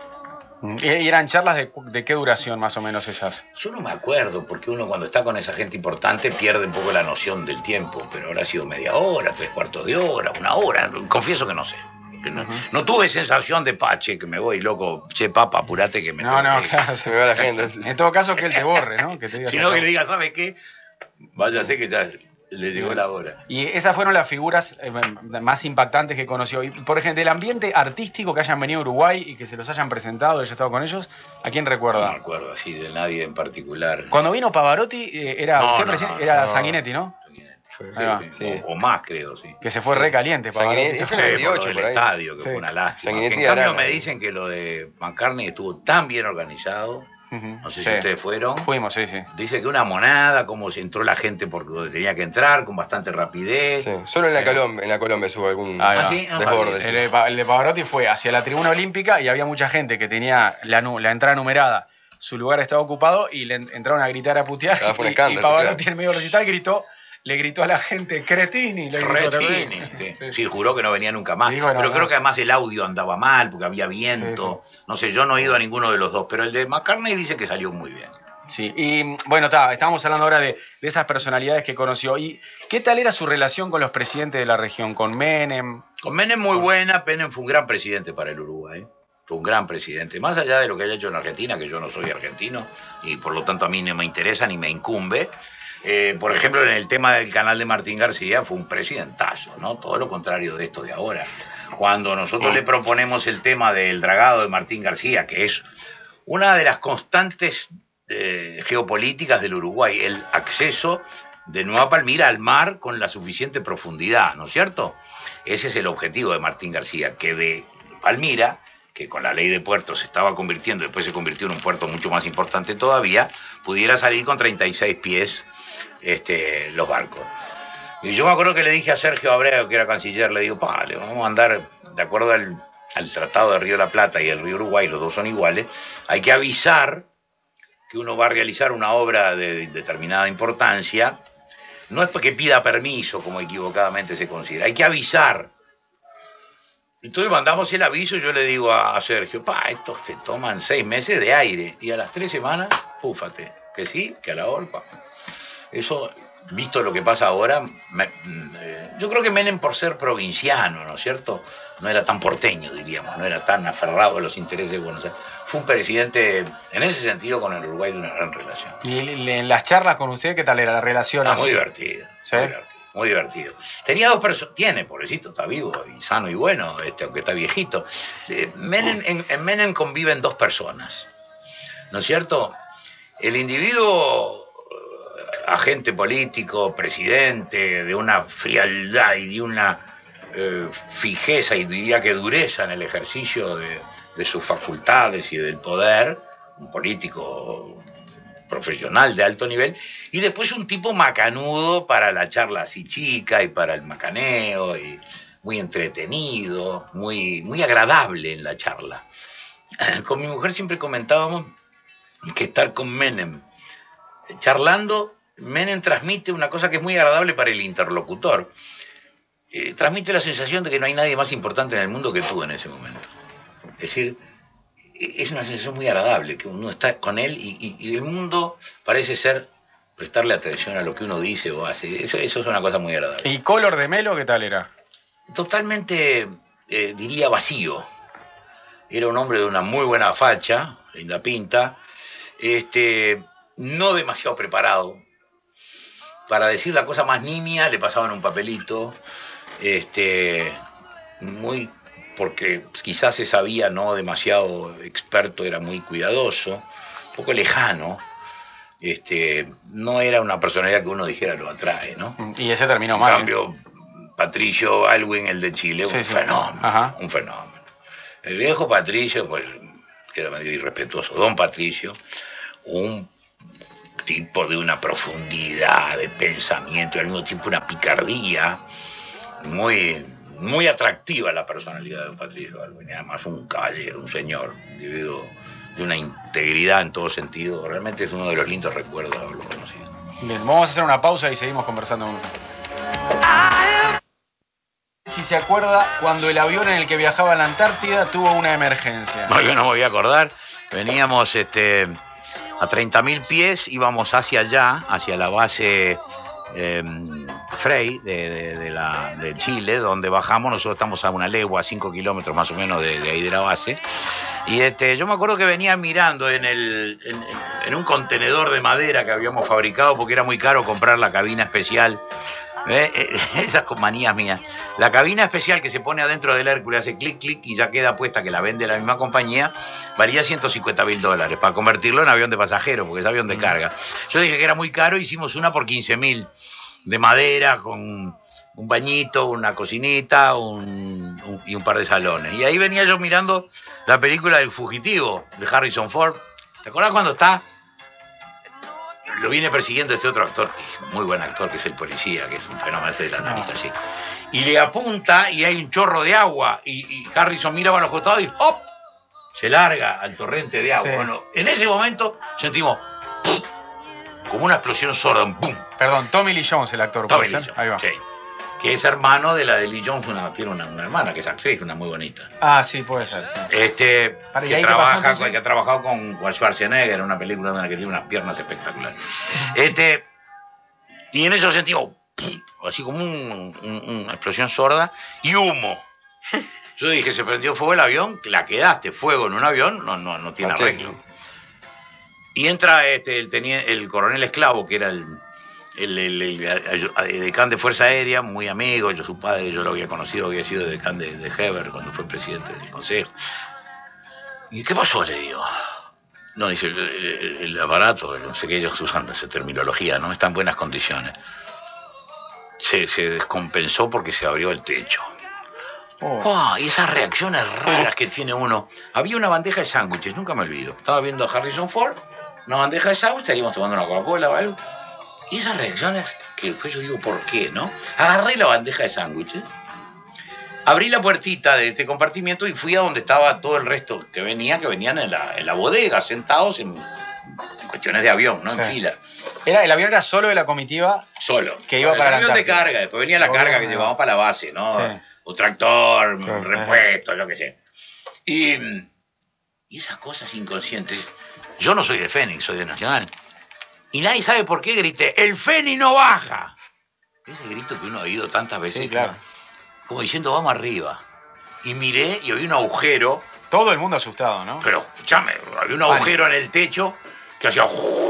[SPEAKER 3] ¿Y eran charlas de, de qué duración más o menos esas?
[SPEAKER 1] Yo no me acuerdo, porque uno cuando está con esa gente importante pierde un poco la noción del tiempo, pero habrá sido media hora, tres cuartos de hora, una hora, confieso que no sé. No, uh-huh. no tuve sensación de pache, que me voy loco, che papa, apurate que me
[SPEAKER 3] No, no,
[SPEAKER 1] que...
[SPEAKER 3] claro, se me va la gente. En todo caso que él te borre, ¿no? Que te diga
[SPEAKER 1] si no que le diga, ¿sabe qué? Váyase que ya le llegó la hora.
[SPEAKER 3] Y esas fueron las figuras eh, más impactantes que conoció. Y, por ejemplo, del ambiente artístico que hayan venido a Uruguay y que se los hayan presentado y haya estado con ellos, ¿a quién recuerda?
[SPEAKER 1] No me acuerdo así de nadie en particular.
[SPEAKER 3] Cuando vino Pavarotti, eh, era
[SPEAKER 1] no,
[SPEAKER 3] usted
[SPEAKER 1] no,
[SPEAKER 3] presidente,
[SPEAKER 1] no,
[SPEAKER 3] era
[SPEAKER 1] no,
[SPEAKER 3] Sanguinetti, ¿no?
[SPEAKER 2] Sí,
[SPEAKER 1] sí. O, o más, creo, sí.
[SPEAKER 3] Que se fue
[SPEAKER 2] sí.
[SPEAKER 3] re caliente, Pavarotti.
[SPEAKER 2] Fue en el veintiocho,
[SPEAKER 1] por
[SPEAKER 2] por
[SPEAKER 1] el
[SPEAKER 2] ahí.
[SPEAKER 1] estadio, que
[SPEAKER 3] sí.
[SPEAKER 1] fue una lástima. En
[SPEAKER 2] Sanguinetti
[SPEAKER 1] cambio,
[SPEAKER 2] Arana.
[SPEAKER 1] me dicen que lo de McCartney estuvo tan bien organizado.
[SPEAKER 3] Uh-huh.
[SPEAKER 1] No sé
[SPEAKER 3] sí.
[SPEAKER 1] si ustedes fueron.
[SPEAKER 3] Fuimos, sí, sí.
[SPEAKER 1] Dice que una monada, como si entró la gente por donde tenía que entrar, con bastante rapidez.
[SPEAKER 2] Sí. Solo en la,
[SPEAKER 3] sí.
[SPEAKER 2] Colombia, en la Colombia hubo algún
[SPEAKER 3] ah,
[SPEAKER 1] ¿Ah, sí?
[SPEAKER 2] desborde.
[SPEAKER 3] El,
[SPEAKER 2] Sí.
[SPEAKER 3] de, el de Pavarotti fue hacia la tribuna olímpica y había mucha gente que tenía la, la entrada numerada. Su lugar estaba ocupado y le entraron a gritar, a putear.
[SPEAKER 2] Ah, fue un
[SPEAKER 3] y,
[SPEAKER 2] escándalo,
[SPEAKER 3] y Pavarotti
[SPEAKER 2] claro.
[SPEAKER 3] en medio del recital gritó, le gritó a la gente, cretini. Le gritó
[SPEAKER 1] Cretini, sí.
[SPEAKER 3] sí.
[SPEAKER 1] sí, juró que no venía nunca más.
[SPEAKER 3] Dijo, no,
[SPEAKER 1] pero
[SPEAKER 3] no.
[SPEAKER 1] creo que además el audio andaba mal, porque había viento.
[SPEAKER 3] Sí, sí.
[SPEAKER 1] No sé, yo no he ido a ninguno de los dos, pero el de McCartney dice que salió muy bien.
[SPEAKER 3] Sí, y bueno, está, estábamos hablando ahora de, de esas personalidades que conoció. ¿Y qué tal era su relación con los presidentes de la región? ¿Con Menem?
[SPEAKER 1] Con Menem muy buena. Menem fue un gran presidente para el Uruguay. Fue un gran presidente. Más allá de lo que haya hecho en Argentina, que yo no soy argentino, y por lo tanto a mí no me interesa ni me incumbe. Eh, por ejemplo, en el tema del canal de Martín García fue un presidentazo, ¿no? Todo lo contrario de esto de ahora. Cuando nosotros le proponemos el tema del dragado de Martín García, que es una de las constantes eh, geopolíticas del Uruguay, el acceso de Nueva Palmira al mar con la suficiente profundidad, ¿no es cierto? Ese es el objetivo de Martín García, que de Palmira, que con la ley de puertos se estaba convirtiendo, después se convirtió en un puerto mucho más importante todavía, pudiera salir con treinta y seis pies este, los barcos. Y yo me acuerdo que le dije a Sergio Abreu, que era canciller, le digo, pa, le vamos a andar de acuerdo al, al Tratado de Río de la Plata y el Río Uruguay, los dos son iguales, hay que avisar que uno va a realizar una obra de determinada importancia, no es porque pida permiso, como equivocadamente se considera, hay que avisar. Entonces mandamos el aviso y yo le digo a, a Sergio, pa, estos te toman seis meses de aire y a las tres semanas, púfate, que sí, que a la hora, pa. Eso, visto lo que pasa ahora, me, eh, yo creo que Menem por ser provinciano, ¿no es cierto? No era tan porteño, diríamos, no era tan aferrado a los intereses de Buenos Aires. Fue un presidente, en ese sentido, con el Uruguay de una gran relación.
[SPEAKER 3] ¿Y en las charlas con usted qué tal era la relación?
[SPEAKER 1] Ah,
[SPEAKER 3] así?
[SPEAKER 1] muy divertido,
[SPEAKER 3] ¿Sí?
[SPEAKER 1] muy divertido. Muy divertido. Tenía dos personas, tiene, pobrecito, está vivo y sano y bueno, este, aunque está viejito. Eh, Menem, en, en Menem conviven dos personas, ¿no es cierto? El individuo, agente político, presidente, de una frialdad y de una eh, fijeza y diría que dureza en el ejercicio de, de sus facultades y del poder, un político profesional de alto nivel, y después un tipo macanudo para la charla así chica y para el macaneo, y muy entretenido, muy, muy agradable en la charla. Con mi mujer siempre comentábamos que estar con Menem charlando, Menem transmite una cosa que es muy agradable para el interlocutor. Eh, transmite la sensación de que no hay nadie más importante en el mundo que tú en ese momento. Es decir, es una sensación muy agradable, que uno está con él y, y, y el mundo parece ser prestarle atención a lo que uno dice o hace. Eso, eso es una cosa muy agradable.
[SPEAKER 3] ¿Y Color de Melo qué tal era?
[SPEAKER 1] Totalmente, eh, diría, vacío. Era un hombre de una muy buena facha, linda pinta, este, no demasiado preparado. Para decir la cosa más nimia le pasaban un papelito, este, muy, porque quizás se sabía no demasiado experto, era muy cuidadoso, un poco lejano, este, no era una personalidad que uno dijera lo atrae, ¿no?
[SPEAKER 3] Y ese terminó
[SPEAKER 1] En
[SPEAKER 3] mal.
[SPEAKER 1] cambio, ¿eh? Patricio Aylwin, el de Chile,
[SPEAKER 3] sí,
[SPEAKER 1] un
[SPEAKER 3] sí.
[SPEAKER 1] fenómeno,
[SPEAKER 3] Ajá.
[SPEAKER 1] un fenómeno. El viejo Patricio, pues, que era medio irrespetuoso, don Patricio, un tipo de una profundidad de pensamiento y al mismo tiempo una picardía muy, muy atractiva la personalidad de don Patricio Aylwin. Además un caballero, un señor, un individuo de una integridad en todo sentido. Realmente es uno de los lindos recuerdos de haberlo conocido.
[SPEAKER 3] Bien, vamos a hacer una pausa y seguimos conversando con usted. Si se acuerda, cuando el avión en el que viajaba a la Antártida tuvo una emergencia.
[SPEAKER 1] No, yo no me voy a acordar. Veníamos este, a treinta mil pies, íbamos hacia allá, hacia la base eh, Frey de, de, de, la, de Chile, donde bajamos. Nosotros estamos a una legua, a cinco kilómetros más o menos de, de ahí de la base. Y este, yo me acuerdo que venía mirando en, el, en, en un contenedor de madera que habíamos fabricado, porque era muy caro comprar la cabina especial. ¿Eh? Esas manías mías. La cabina especial que se pone adentro del Hércules, hace clic, clic y ya queda puesta, que la vende la misma compañía, valía ciento cincuenta mil dólares para convertirlo en avión de pasajeros, porque es avión de carga. Yo dije que era muy caro, hicimos una por quince mil, de madera, con un bañito, una cocinita un, un, y un par de salones. Y ahí venía yo mirando la película del Fugitivo, de Harrison Ford. ¿Te acuerdas cuando está? Lo viene persiguiendo este otro actor, muy buen actor, que es el policía, que es un fenómeno de la nariz así. Y le apunta y hay un chorro de agua. Y, y Harrison mira para los costados y ¡hop! Se larga al torrente de agua. Sí. Bueno, en ese momento sentimos ¡pum! Como una explosión sorda. ¡Pum!
[SPEAKER 3] Perdón, Tommy Lee Jones, el actor.
[SPEAKER 1] Tommy Lee Jones, ahí va. Sí. Que es hermano de la de Lee Jones, una, tiene una, una hermana que es actriz, una muy bonita.
[SPEAKER 3] Ah, sí, puede ser. Sí.
[SPEAKER 1] Este, Para, que, trabaja, pasó, que ha trabajado con Schwarzenegger en una película en la que tiene unas piernas espectaculares. Este, y en eso sentimos así como un, un, una explosión sorda y humo. Yo dije, se prendió fuego el avión, la quedaste, fuego en un avión, no, no, no tiene arreglo. Y entra este, el, teniente, el coronel Esclavo, que era el... El, el, el, el decán de Fuerza Aérea, muy amigo, yo su padre, yo lo había conocido, había sido decán de, de Heber cuando fue presidente del consejo. ¿Y qué pasó? Le digo. No, dice, el, el, el aparato, no sé qué ellos usan esa terminología, no está en buenas condiciones. Se, se descompensó porque se abrió el techo. Oh. Oh, y esas reacciones raras que tiene uno. Había una bandeja de sándwiches, nunca me olvido. Estaba viendo a Harrison Ford, una bandeja de sándwiches, estaríamos tomando una Coca-Cola o algo. Y esas reacciones, que después yo digo, ¿por qué, no? Agarré la bandeja de sándwiches, abrí la puertita de este compartimiento y fui a donde estaba todo el resto que venía, que venían en la, en la bodega, sentados en, en cuestiones de avión, ¿no? Sí. En fila.
[SPEAKER 3] Era, ¿El avión era solo de la comitiva?
[SPEAKER 1] Solo.
[SPEAKER 3] Que iba
[SPEAKER 1] el
[SPEAKER 3] para
[SPEAKER 1] avión
[SPEAKER 3] la
[SPEAKER 1] de carga, después venía la carga que llevábamos para la base, ¿no? Sí. Un tractor, un sí. repuesto, lo que sea. Y, y esas cosas inconscientes. Yo no soy de Fénix, soy de Nacional. Y nadie sabe por qué grité, ¡el Fénix no baja! Ese grito que uno ha oído tantas veces.
[SPEAKER 3] Sí, claro.
[SPEAKER 1] Como diciendo, vamos arriba. Y miré y oí un agujero.
[SPEAKER 3] Todo el mundo asustado, ¿no?
[SPEAKER 1] Pero, escúchame, había un agujero Vale. en el techo que hacía...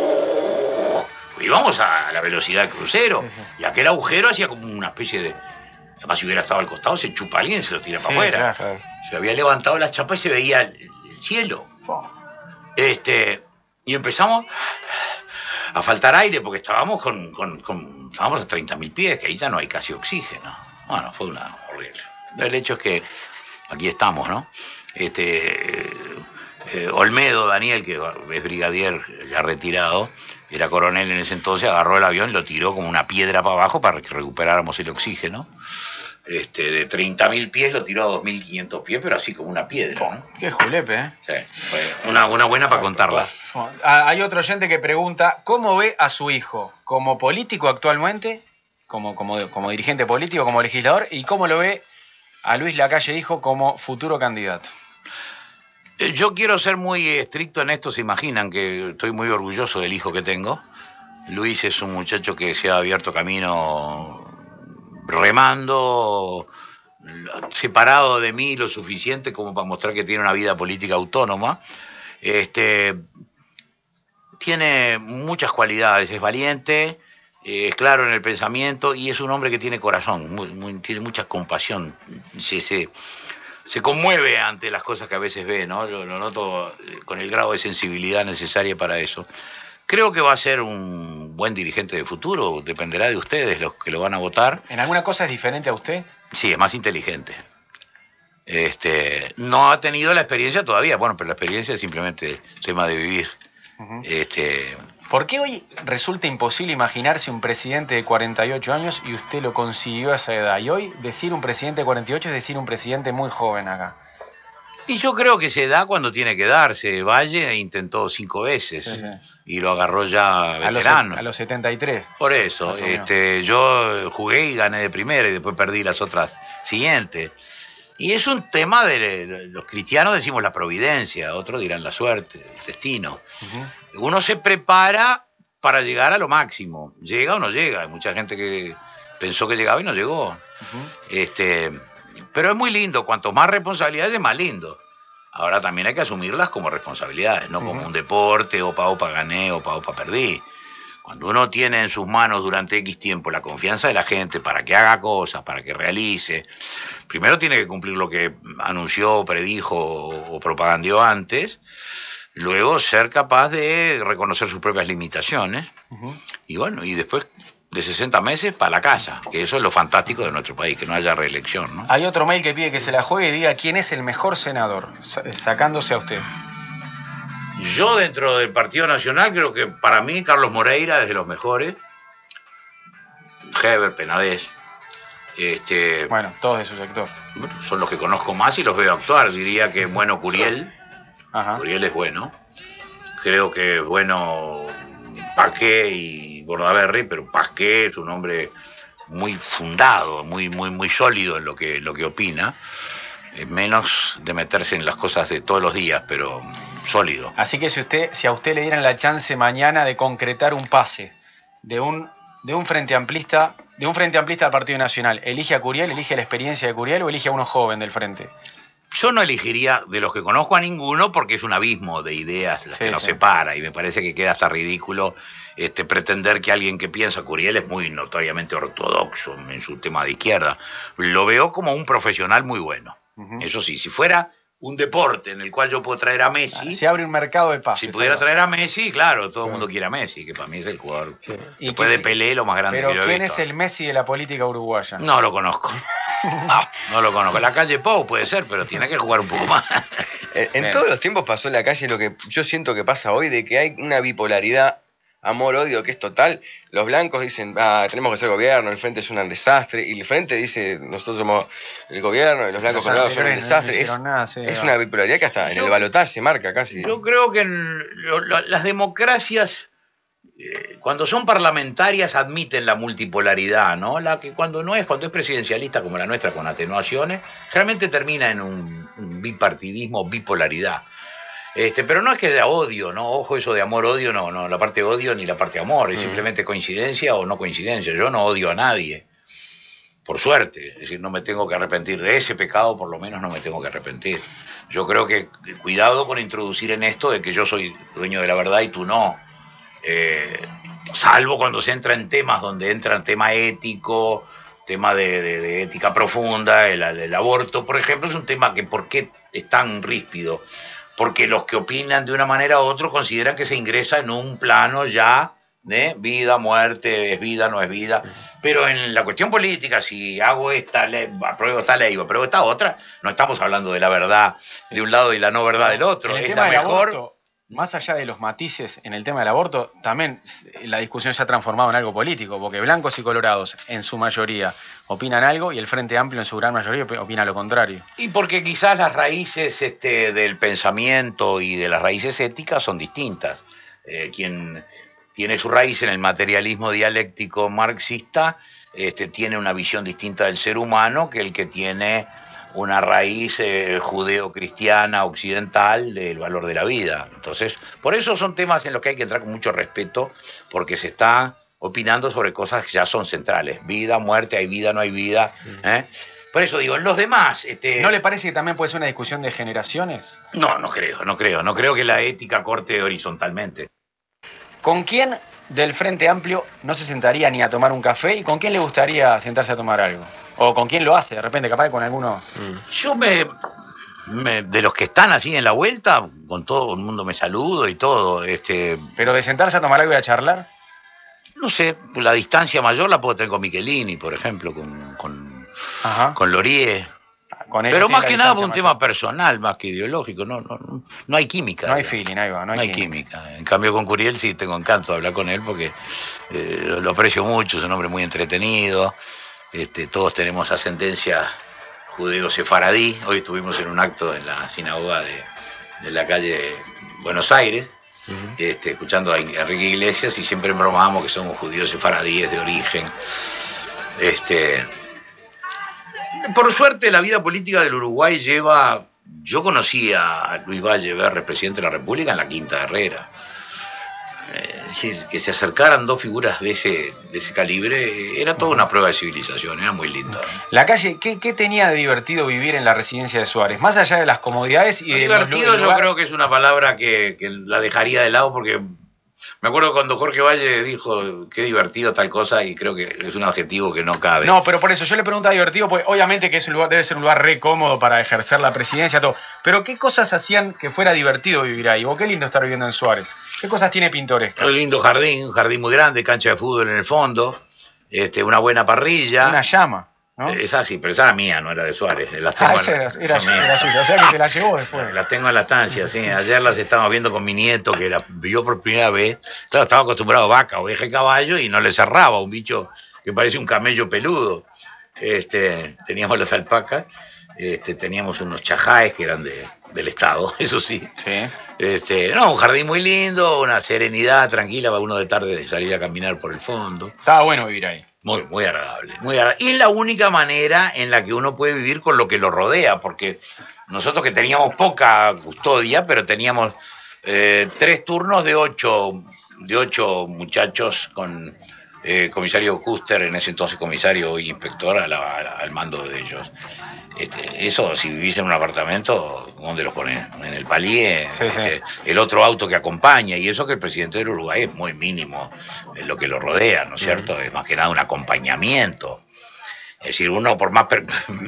[SPEAKER 1] Y vamos a la velocidad del crucero. Sí, sí. Y aquel agujero hacía como una especie de... Además, si hubiera estado al costado, se chupa a alguien y se lo tira sí, para afuera. Claro. Se había levantado la chapa y se veía el, el cielo. Oh. Este, y empezamos... a faltar aire porque estábamos con, con, con estábamos a treinta mil pies, que ahí ya no hay casi oxígeno. Bueno, fue una horrible. El hecho es que aquí estamos, ¿no? Este, eh, Olmedo, Daniel, que es brigadier ya retirado, era coronel en ese entonces, agarró el avión y lo tiró como una piedra para abajo para que recuperáramos el oxígeno. Este, de treinta mil pies lo tiró a dos mil quinientos pies, pero así como una piedra, ¿no?
[SPEAKER 3] Qué julepe, ¿eh?
[SPEAKER 1] Sí, fue una, una buena para contarla.
[SPEAKER 3] Ah, hay otro oyente que pregunta, ¿cómo ve a su hijo? ¿Como político actualmente? Como, como, como dirigente político, como legislador, ¿y cómo lo ve a Luis Lacalle hijo como futuro candidato?
[SPEAKER 1] Yo quiero ser muy estricto en esto, se imaginan que estoy muy orgulloso del hijo que tengo. Luis es un muchacho que se ha abierto camino remando, separado de mí lo suficiente como para mostrar que tiene una vida política autónoma. Este, tiene muchas cualidades, es valiente, es eh, claro en el pensamiento y es un hombre que tiene corazón, muy, muy, tiene mucha compasión, se, se, se conmueve ante las cosas que a veces ve, ¿no? Lo, lo noto con el grado de sensibilidad necesaria para eso. Creo que va a ser un buen dirigente de futuro, dependerá de ustedes, los que lo van a votar.
[SPEAKER 3] ¿En alguna cosa es diferente a usted?
[SPEAKER 1] Sí, es más inteligente. Este, no ha tenido la experiencia todavía, bueno, pero la experiencia es simplemente tema de vivir. Uh-huh. Este,
[SPEAKER 3] ¿Por qué hoy resulta imposible imaginarse un presidente de cuarenta y ocho años y usted lo consiguió a esa edad? Y hoy decir un presidente de cuarenta y ocho es decir un presidente muy joven acá.
[SPEAKER 1] Y yo creo que se da cuando tiene que darse. Valle intentó cinco veces sí, sí. y lo agarró ya veterano.
[SPEAKER 3] A los, a los setenta y tres.
[SPEAKER 1] Por eso, este, yo jugué y gané de primera y después perdí las otras siguientes. Y es un tema de, de los cristianos decimos la providencia, otros dirán la suerte, el destino. Uh-huh. Uno se prepara para llegar a lo máximo. Llega o no llega. Hay mucha gente que pensó que llegaba y no llegó. Uh-huh. Este... Pero es muy lindo, cuanto más responsabilidades es más lindo. Ahora también hay que asumirlas como responsabilidades, no uh-huh. como un deporte, opa, opa, gané, opa, opa, perdí. Cuando uno tiene en sus manos durante X tiempo la confianza de la gente para que haga cosas, para que realice, primero tiene que cumplir lo que anunció, predijo o propagandeó antes, luego ser capaz de reconocer sus propias limitaciones, uh-huh. y bueno, y después de sesenta meses para la casa, que eso es lo fantástico de nuestro país, que no haya reelección, ¿no?
[SPEAKER 3] Hay otro mail que pide que se la juegue y diga quién es el mejor senador, sacándose a usted.
[SPEAKER 1] Yo dentro del Partido Nacional creo que para mí Carlos Moreira es de los mejores, Heber, Penades, este,
[SPEAKER 3] bueno, todos de su sector.
[SPEAKER 1] Bueno, son los que conozco más y los veo actuar, diría que es bueno Curiel, Ajá. Curiel es bueno, creo que es bueno Pasqué y Bordaberry, pero Pasqué es un hombre muy fundado, muy, muy, muy sólido en lo que, lo que opina, eh, menos de meterse en las cosas de todos los días, pero sólido.
[SPEAKER 3] Así que si usted, si a usted le dieran la chance mañana de concretar un pase de un, de un frente amplista, de un frente amplista al Partido Nacional, ¿elige a Curiel, elige la experiencia de Curiel o elige a uno joven del frente?
[SPEAKER 1] Yo no elegiría de los que conozco a ninguno porque es un abismo de ideas las sí, que nos sí. separa y me parece que queda hasta ridículo este, pretender que alguien que piensa Curiel es muy notoriamente ortodoxo en su tema de izquierda. Lo veo como un profesional muy bueno. Uh-huh. Eso sí, si fuera un deporte en el cual yo puedo traer a Messi...
[SPEAKER 3] Se abre un mercado de pases.
[SPEAKER 1] Si pudiera traer a Messi, claro, todo el sí. mundo quiere a Messi, que para mí es el jugador sí. después de Pelé lo más grande
[SPEAKER 3] pero
[SPEAKER 1] que yo he
[SPEAKER 3] ¿quién
[SPEAKER 1] visto.
[SPEAKER 3] es el Messi de la política uruguaya?
[SPEAKER 1] No lo conozco. No, no lo conozco. La calle Pau puede ser, pero tiene que jugar un poco más.
[SPEAKER 2] En, en todos los tiempos pasó en la calle lo que yo siento que pasa hoy, de que hay una bipolaridad, amor-odio, que es total. Los blancos dicen, ah, tenemos que ser gobierno, el frente es un desastre, y el frente dice, nosotros somos el gobierno, y los blancos colorados son un desastre. No es, nada, sí, es una bipolaridad que hasta yo, en el balotaje se marca casi.
[SPEAKER 1] Yo creo que en lo, lo, las democracias... Eh, cuando son parlamentarias admiten la multipolaridad, ¿no? La que cuando no es, cuando es presidencialista como la nuestra con atenuaciones, realmente termina en un, un bipartidismo, bipolaridad. Este, pero no es que haya odio, ¿no? Ojo, eso de amor-odio, no, no, la parte odio ni la parte amor, es mm. simplemente coincidencia o no coincidencia. Yo no odio a nadie, por suerte, es decir, no me tengo que arrepentir de ese pecado, por lo menos no me tengo que arrepentir. Yo creo que cuidado con introducir en esto de que yo soy dueño de la verdad y tú no. Eh, salvo cuando se entra en temas donde entra tema ético, tema de, de, de ética profunda, el, el aborto, por ejemplo, es un tema que ¿por qué es tan ríspido? Porque los que opinan de una manera u otra consideran que se ingresa en un plano ya ¿eh? Vida, muerte, es vida, no es vida. Pero en la cuestión política, si hago esta ley, apruebo esta ley, apruebo esta otra, no estamos hablando de la verdad de un lado y la no verdad del otro.
[SPEAKER 3] En el
[SPEAKER 1] Es
[SPEAKER 3] tema
[SPEAKER 1] la
[SPEAKER 3] del
[SPEAKER 1] mejor.
[SPEAKER 3] aborto, más allá de los matices en el tema del aborto, también la discusión se ha transformado en algo político, porque blancos y colorados en su mayoría opinan algo y el Frente Amplio en su gran mayoría opina lo contrario.
[SPEAKER 1] Y porque quizás las raíces este, del pensamiento y de las raíces éticas son distintas. Eh, quien tiene su raíz en el materialismo dialéctico marxista este, tiene una visión distinta del ser humano que el que tiene una raíz eh, judeo-cristiana occidental del valor de la vida. Entonces, por eso son temas en los que hay que entrar con mucho respeto, porque se está opinando sobre cosas que ya son centrales. Vida, muerte, hay vida, no hay vida. ¿eh? Por eso digo, en los demás... Este...
[SPEAKER 3] ¿No le parece que también puede ser una discusión de generaciones?
[SPEAKER 1] No, no creo, no creo. No creo que la ética corte horizontalmente.
[SPEAKER 3] ¿Con quién del Frente Amplio no se sentaría ni a tomar un café y con quién le gustaría sentarse a tomar algo? ¿O con quién lo hace? De repente, capaz con alguno...
[SPEAKER 1] Yo me, me... De los que están así en la vuelta, con todo el mundo me saludo y todo. Este...
[SPEAKER 3] ¿Pero de sentarse a tomar algo y a charlar?
[SPEAKER 1] No sé, la distancia mayor la puedo tener con Michelini, por ejemplo, con, con, con Lorie.
[SPEAKER 3] Con
[SPEAKER 1] Pero más que nada por un mayor. tema personal, más que ideológico. No, no, no, no hay química.
[SPEAKER 3] No hay feeling, ahí va, no hay,
[SPEAKER 1] no hay química. química. En cambio con Curiel sí tengo encanto de hablar con él porque eh, lo aprecio mucho, es un hombre muy entretenido. Este, todos tenemos ascendencia judeo-sefaradí. Hoy estuvimos en un acto en la sinagoga de, de la calle Buenos Aires. Uh-huh. este, escuchando a Enrique Iglesias y siempre bromábamos que somos judíos sefaradíes de origen. Este, por suerte la vida política del Uruguay lleva... Yo conocí a Luis Valle Berre, presidente de la República, en la Quinta Herrera. Es decir, que se acercaran dos figuras de ese, de ese calibre era toda una prueba de civilización, era muy lindo.
[SPEAKER 3] La calle, ¿qué, qué tenía de divertido vivir en la residencia de Suárez? Más allá de las comodidades y de
[SPEAKER 1] divertido
[SPEAKER 3] los,
[SPEAKER 1] yo creo que es una palabra que, que la dejaría de lado porque me acuerdo cuando Jorge Valle dijo qué divertido tal cosa y creo que es un adjetivo que no cabe.
[SPEAKER 3] No, pero por eso yo le preguntaba divertido, pues obviamente que es un lugar, debe ser un lugar re cómodo para ejercer la presidencia, todo. Pero ¿qué cosas hacían que fuera divertido vivir ahí? ¿O qué lindo estar viviendo en Suárez? ¿Qué cosas tiene pintorescas?
[SPEAKER 1] Un lindo jardín, un jardín muy grande, cancha de fútbol en el fondo, este, una buena parrilla.
[SPEAKER 3] Una llama, ¿no?
[SPEAKER 1] Esa sí, pero esa era mía, no era de Suárez. Las tengo
[SPEAKER 3] ah, esa era, era, era suya, o sea que te la llevó después.
[SPEAKER 1] Las tengo en la estancia, sí. Ayer las estábamos viendo con mi nieto, que la vio por primera vez. Claro, estaba acostumbrado a vaca, oveja y caballo y no le cerraba, un bicho que parece un camello peludo. Este, teníamos las alpacas, este, teníamos unos chajáes que eran de, del Estado, eso sí.
[SPEAKER 3] Sí.
[SPEAKER 1] Este, no, un jardín muy lindo, una serenidad tranquila para uno de tarde de salir a caminar por el fondo.
[SPEAKER 3] Estaba bueno vivir ahí.
[SPEAKER 1] Muy, muy agradable, muy agradable. Y es la única manera en la que uno puede vivir con lo que lo rodea, porque nosotros que teníamos poca custodia, pero teníamos eh, tres turnos de ocho, de ocho muchachos con eh, comisario Custer, en ese entonces comisario y inspector, a la, a la, al mando de ellos. Este, eso, si vivís en un apartamento, ¿dónde los pones? En el palier,
[SPEAKER 3] sí,
[SPEAKER 1] este,
[SPEAKER 3] sí.
[SPEAKER 1] El otro auto que acompaña, y eso que el presidente del Uruguay es muy mínimo en lo que lo rodea, ¿no es cierto? Uh-huh. Es más que nada un acompañamiento. Es decir, uno por más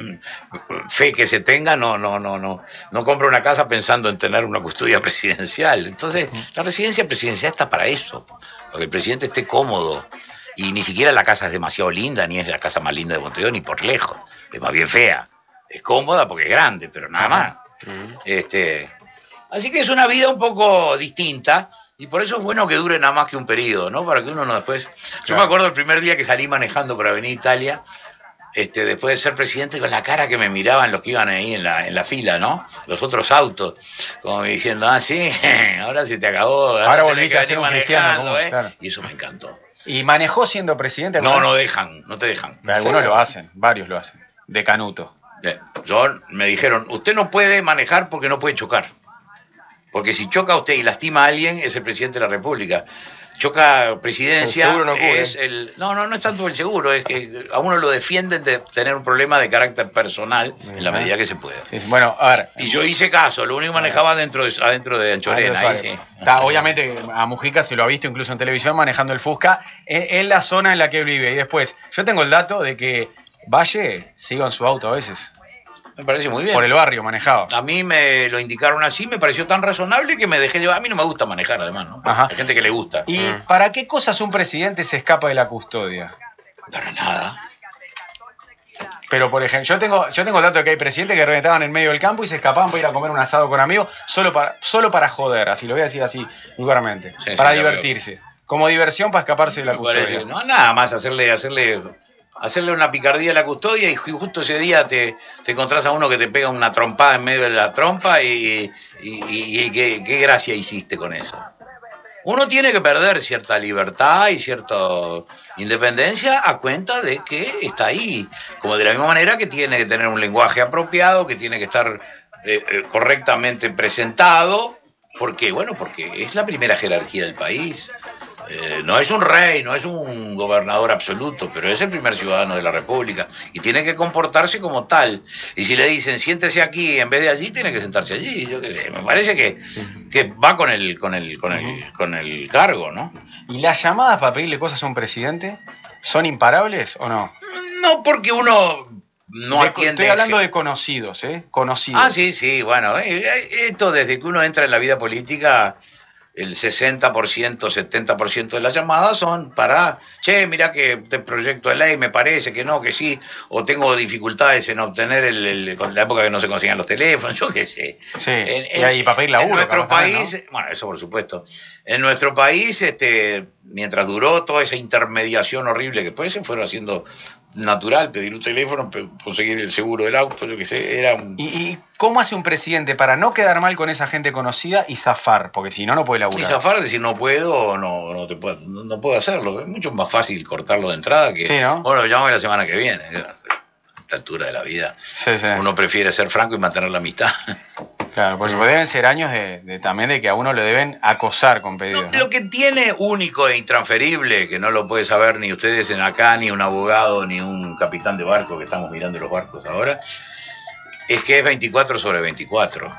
[SPEAKER 1] fe que se tenga, no, no, no, no, no compra una casa pensando en tener una custodia presidencial. Entonces, uh-huh. La residencia presidencial está para eso, para que el presidente esté cómodo. Y ni siquiera la casa es demasiado linda, ni es la casa más linda de Montevideo, ni por lejos. Es más bien fea. Es cómoda porque es grande, pero nada más. Uh-huh. Este, así que es una vida un poco distinta y por eso es bueno que dure nada más que un periodo, ¿no? Para que uno no después... Claro. Yo me acuerdo el primer día que salí manejando por Avenida Italia, este, después de ser presidente, con la cara que me miraban los que iban ahí en la, en la fila, ¿no? Los otros autos, como diciendo, ah, sí, ahora se te acabó. Ahora,
[SPEAKER 3] ahora volviste a ser un cristiano,
[SPEAKER 1] ¿eh?
[SPEAKER 3] Claro.
[SPEAKER 1] Y eso me encantó.
[SPEAKER 3] ¿Y manejó siendo presidente?
[SPEAKER 1] No, no dejan, no te dejan.
[SPEAKER 3] Algunos lo hacen, varios lo hacen, de Canuto.
[SPEAKER 1] Yo, me dijeron, usted no puede manejar porque no puede chocar. Porque si choca usted y lastima a alguien, es el presidente de la República. Choca presidencia,
[SPEAKER 2] el seguro no cubre.
[SPEAKER 1] Es el... No, no, no es tanto el seguro, es que a uno lo defienden de tener un problema de carácter personal en la medida que se pueda.
[SPEAKER 3] Sí, bueno, a ver.
[SPEAKER 1] Y yo hice caso, lo único que manejaba adentro de, adentro de Anchorena. Ahí, sí.
[SPEAKER 3] Está, obviamente a Mujica se lo ha visto incluso en televisión manejando el Fusca en, en la zona en la que vive. Y después, yo tengo el dato de que Valle sigue en su auto a veces.
[SPEAKER 1] Me parece muy bien.
[SPEAKER 3] Por el barrio manejado.
[SPEAKER 1] A mí me lo indicaron así, me pareció tan razonable que me dejé llevar. A mí no me gusta manejar, además, ¿no?
[SPEAKER 3] Ajá.
[SPEAKER 1] Hay gente que le gusta.
[SPEAKER 3] ¿Y
[SPEAKER 2] Mm.
[SPEAKER 3] para qué cosas un presidente se escapa de la custodia?
[SPEAKER 1] Para nada.
[SPEAKER 3] Pero, por ejemplo, yo tengo, yo tengo el dato de que hay presidentes que reventaban en medio del campo y se escapaban para ir a comer un asado con amigos solo para, solo para joder, así lo voy a decir así vulgarmente.
[SPEAKER 1] Sí, sí,
[SPEAKER 3] para
[SPEAKER 1] ya
[SPEAKER 3] divertirse. Como diversión para escaparse de la
[SPEAKER 1] Me parece,
[SPEAKER 3] custodia.
[SPEAKER 1] no, nada más hacerle, hacerle, hacerle una picardía a la custodia y justo ese día te, te encontrás a uno que te pega una trompada en medio de la trompa y, y, y- y qué, qué gracia hiciste con eso. Uno tiene que perder cierta libertad y cierta independencia a cuenta de que está ahí. Como de la misma manera que tiene que tener un lenguaje apropiado, que tiene que estar eh, eh, correctamente presentado. ¿Por qué? Bueno, porque es la primera jerarquía del país. Eh, no es un rey, no es un gobernador absoluto, pero es el primer ciudadano de la República y tiene que comportarse como tal. Y si le dicen siéntese aquí en vez de allí, tiene que sentarse allí. Yo qué sé, me parece que, que va con el, con el, con el, con el cargo, ¿no?
[SPEAKER 3] ¿Y las llamadas para pedirle cosas a un presidente son imparables o no?
[SPEAKER 1] No porque uno no
[SPEAKER 3] De-
[SPEAKER 1] atiende.
[SPEAKER 3] Estoy hablando de conocidos, ¿eh? Conocidos.
[SPEAKER 1] Ah, sí, sí, bueno, eh, eh, esto desde que uno entra en la vida política, el sesenta por ciento, setenta por ciento de las llamadas son para, che, mira que este proyecto de ley me parece que no, que sí, o tengo dificultades en obtener el, el- con la época que no se conseguían los teléfonos, yo qué sé.
[SPEAKER 3] Sí,
[SPEAKER 1] En-
[SPEAKER 3] y ahí para pedir
[SPEAKER 1] en
[SPEAKER 3] laburo.
[SPEAKER 1] nuestro
[SPEAKER 3] capaz también,
[SPEAKER 1] país, bueno, eso por supuesto. En nuestro país, este, mientras duró toda esa intermediación horrible que después se fueron haciendo natural, pedir un teléfono, pe- conseguir el seguro del auto, yo qué sé, era un...
[SPEAKER 3] ¿no? ¿Y, y cómo hace un presidente para no quedar mal con esa gente conocida y zafar? Porque si no, no puede
[SPEAKER 1] Y
[SPEAKER 3] laburar.
[SPEAKER 1] zafar, decir no puedo, no, no, te puedo, no, no puedo hacerlo. Es mucho más fácil cortarlo de entrada que.
[SPEAKER 3] Sí, ¿no?
[SPEAKER 1] Bueno, lo llamamos la semana que viene. A esta altura de la vida.
[SPEAKER 3] Sí, sí.
[SPEAKER 1] Uno prefiere ser franco y mantener la amistad.
[SPEAKER 3] Claro, por eso deben ser años de, de- también de que a uno le deben acosar con pedidos.
[SPEAKER 1] Lo,
[SPEAKER 3] ¿no?
[SPEAKER 1] lo que tiene único e intransferible, que no lo puede saber ni ustedes en acá, ni un abogado, ni un capitán de barco que estamos mirando los barcos ahora, es que es veinticuatro sobre veinticuatro.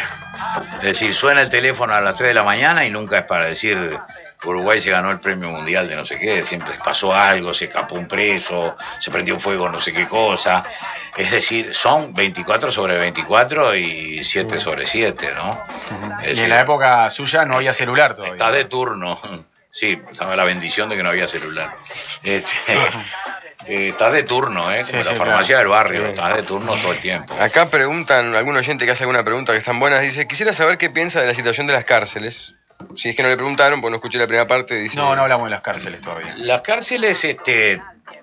[SPEAKER 1] Es decir, suena el teléfono a las tres de la mañana y nunca es para decir Uruguay se ganó el premio mundial de no sé qué, siempre pasó algo, se escapó un preso, se prendió fuego no sé qué cosa. Es decir, son veinticuatro sobre veinticuatro y siete sobre siete, ¿no?
[SPEAKER 3] Ujú.
[SPEAKER 1] Es
[SPEAKER 3] Y
[SPEAKER 1] decir,
[SPEAKER 3] en la época suya no había celular todavía.
[SPEAKER 1] estás de turno. Sí, estaba la bendición de que no había celular. Este, eh, estás de turno, ¿eh? Como
[SPEAKER 3] Sí,
[SPEAKER 1] la
[SPEAKER 3] sí,
[SPEAKER 1] farmacia
[SPEAKER 3] claro.
[SPEAKER 1] del barrio,
[SPEAKER 3] Sí.
[SPEAKER 1] estás de turno todo el tiempo.
[SPEAKER 2] Acá preguntan, algún oyente que hace alguna pregunta que están buenas, dice, quisiera saber qué piensa de la situación de las cárceles. Si es que no le preguntaron, pues no escuché la primera parte, dice...
[SPEAKER 3] No, no hablamos de las cárceles todavía.
[SPEAKER 1] Las cárceles este,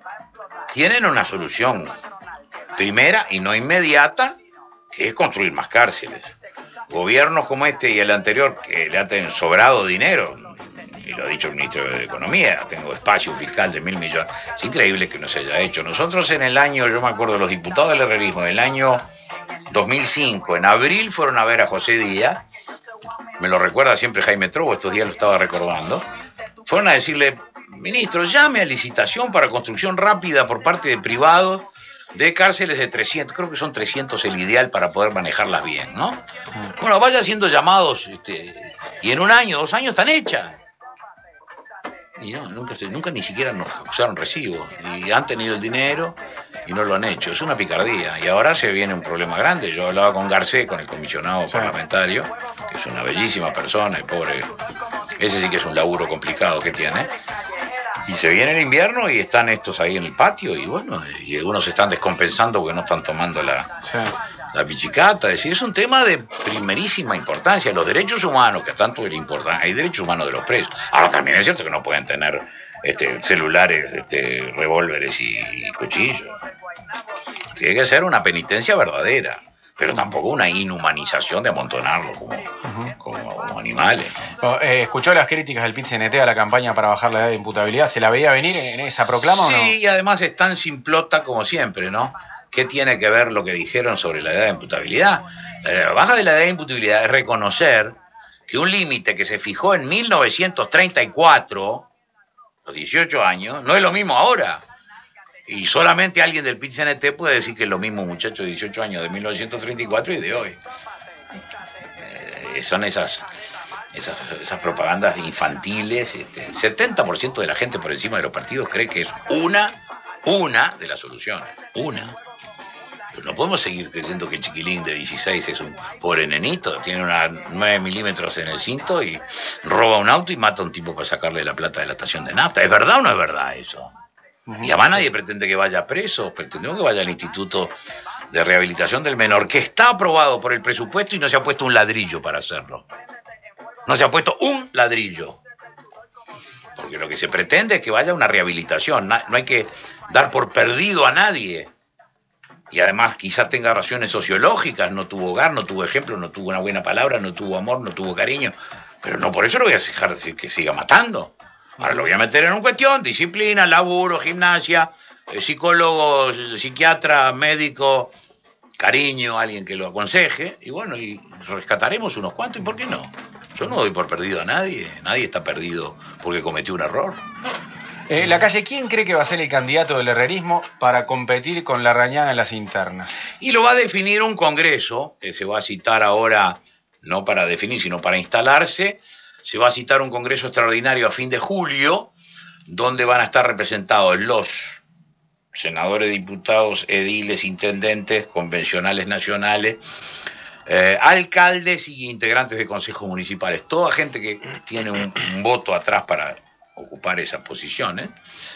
[SPEAKER 1] tienen una solución. Primera y no inmediata, que es construir más cárceles. Gobiernos como este y el anterior, que le han sobrado dinero, y lo ha dicho el ministro de Economía, tengo espacio fiscal de mil millones. Es increíble que no se haya hecho. Nosotros en el año, yo me acuerdo, los diputados del herrerismo, del año dos mil cinco, en abril fueron a ver a José Díaz, me lo recuerda siempre Jaime Trobo, estos días lo estaba recordando, fueron a decirle, ministro, llame a licitación para construcción rápida por parte de privados de cárceles de trescientos, creo que son trescientos el ideal para poder manejarlas bien, ¿no? Bueno, vaya haciendo llamados, este, y en un año, dos años están hechas. Y no, nunca, se- nunca ni siquiera nos usaron recibos. Y han tenido el dinero y no lo han hecho. Es una picardía. Y ahora se viene un problema grande. Yo hablaba con Garcés, con el comisionado
[SPEAKER 3] Sí.
[SPEAKER 1] parlamentario, que es una bellísima persona, y pobre. Ese sí que es un laburo complicado que tiene. Y se viene el invierno y están estos ahí en el patio. Y bueno, y algunos se están descompensando porque no están tomando la,
[SPEAKER 3] Sí.
[SPEAKER 1] la pichicata. Es decir, es un tema de primerísima importancia. Los derechos humanos, que tanto le importan, hay derechos humanos de los presos. Ahora también es cierto que no pueden tener este, celulares, este, revólveres y, y cuchillos. Tiene que ser una penitencia verdadera, pero tampoco una inhumanización de amontonarlos como,
[SPEAKER 3] Ujú.
[SPEAKER 1] como, como animales, ¿no?
[SPEAKER 3] Oh, eh, ¿Escuchó las críticas del P I T C N T a la campaña para bajar la edad de imputabilidad? ¿Se la veía venir en esa proclama
[SPEAKER 1] Sí,
[SPEAKER 3] o no?
[SPEAKER 1] y además es tan simplota como siempre, ¿no? ¿Qué tiene que ver lo que dijeron sobre la edad de imputabilidad? La baja de la edad de imputabilidad es reconocer que un límite que se fijó en mil novecientos treinta y cuatro, los dieciocho años, no es lo mismo ahora. Y solamente alguien del P I T C N T puede decir que es lo mismo un muchacho de dieciocho años de mil novecientos treinta y cuatro y de hoy. Eh, son esas, esas, esas propagandas infantiles. Este, setenta por ciento de la gente por encima de los partidos cree que es una, una de las soluciones. Una. Pero no podemos seguir creyendo que el chiquilín de dieciséis es un pobre nenito, tiene una nueve milímetros en el cinto y roba un auto y mata a un tipo para sacarle la plata de la estación de nafta. ¿Es verdad o no es verdad eso? Y además nadie pretende que vaya preso, pretendemos que vaya al Instituto de Rehabilitación del Menor, que está aprobado por el presupuesto y no se ha puesto un ladrillo para hacerlo. No se ha puesto un ladrillo. Porque lo que se pretende es que vaya a una rehabilitación. No hay que dar por perdido a nadie. Y además quizás tenga razones sociológicas. No tuvo hogar, no tuvo ejemplo, no tuvo una buena palabra, no tuvo amor, no tuvo cariño. Pero no por eso lo voy a dejar que siga matando. Ahora lo voy a meter en una cuestión: disciplina, laburo, gimnasia, psicólogo, psiquiatra, médico, cariño, alguien que lo aconseje. Y bueno, y rescataremos unos cuantos. ¿Y por qué no? Yo no doy por perdido a nadie. Nadie está perdido porque cometió un error.
[SPEAKER 3] Eh, Lacalle, ¿quién cree que va a ser el candidato del herrerismo para competir con Larrañaga en las internas?
[SPEAKER 1] Y lo va a definir un congreso, que se va a citar ahora, no para definir, sino para instalarse. Se va a citar un congreso extraordinario a fin de julio, donde van a estar representados los senadores, diputados, ediles, intendentes, convencionales nacionales, eh, alcaldes y integrantes de consejos municipales. Toda gente que tiene un, un voto atrás para ocupar esas posiciones.